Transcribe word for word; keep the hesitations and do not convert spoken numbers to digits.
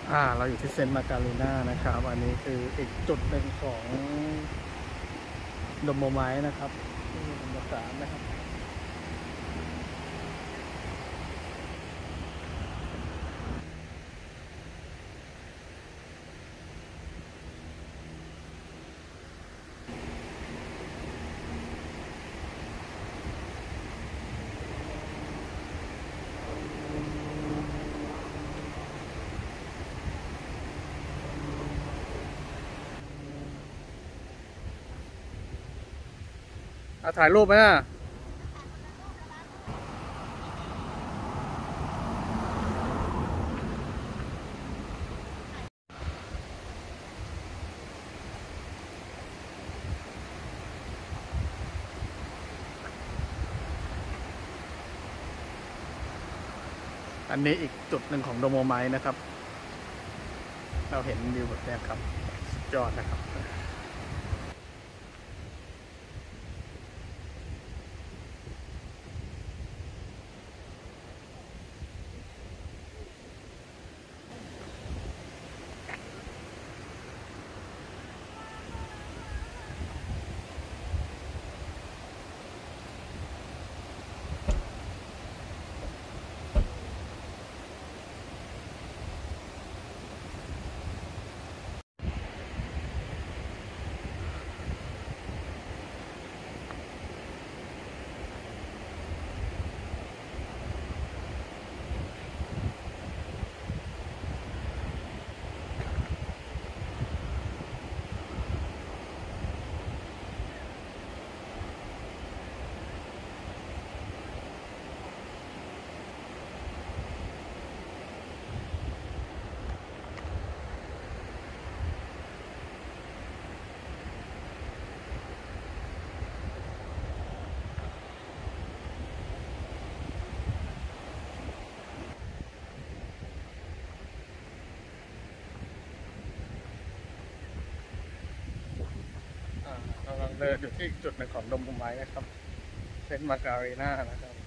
อ่าเราอยู่ที่เซนต์มาการีนานะครับอันนี้คืออีกจุดหนึ่งของโดโมไมท์นะครับที่มีบรรยากาศนะครับเอาถ่ายรูปไหมอ่ะอันนี้อีกจุดหนึ่งของโดโมไมท์นะครับเราเห็นวิวแบบนี้ครับสุดยอดนะครับกำลังเดินอยู่ที่จุดหนึ่งของโดโมไมท์นะครับเซนต์มาการีนานะครับ